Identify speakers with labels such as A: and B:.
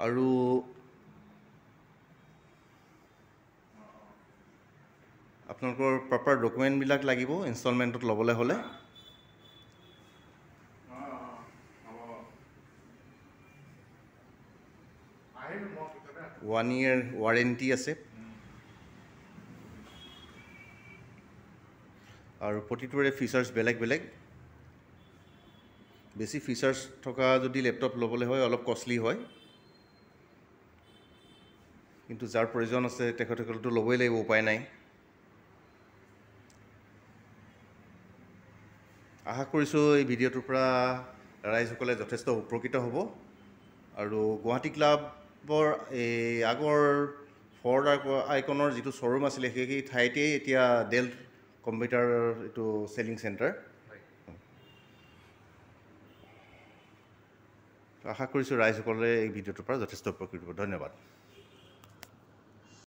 A: আৰু আপোনালোকৰ প্ৰপাৰ ডকুমেণ্টবিলাক লাগিব ইনষ্টলমেণ্টত ল'বলৈ হ'লে 1 year ৱাৰেণ্টি আছে আৰু প্ৰতিটোৰে ফিচাৰ্ছ বেলেগ বেলেগ বেছি ফিচাৰ্ছ থকা যদি লেপটপ ল'বলৈ হয় অলপ কষ্টলি হয় কিন্তু যাৰ প্ৰয়োজন আছে তেখেতসকলেতো ল'বই লাগিব উপায় নাই আশা কৰিছোঁ এই ভিডিঅ'টোৰ পৰা ৰাইজসকলে যথেষ্ট উপকৃত হ'ব আৰু গুৱাহাটী ক্লাবৰ এই আগৰ ফৰ্ড আইকনৰ যিটো শ্ব'ৰুম আছিলে সেই ঠাইতেই এতিয়া ডেল কম্পিউটাৰ এইটো চেলিং চেণ্টাৰ আশা কৰিছোঁ ৰাইজসকলে এই ভিডিঅ'টোৰ পৰা যথেষ্ট উপকৃত হ'ব ধন্যবাদ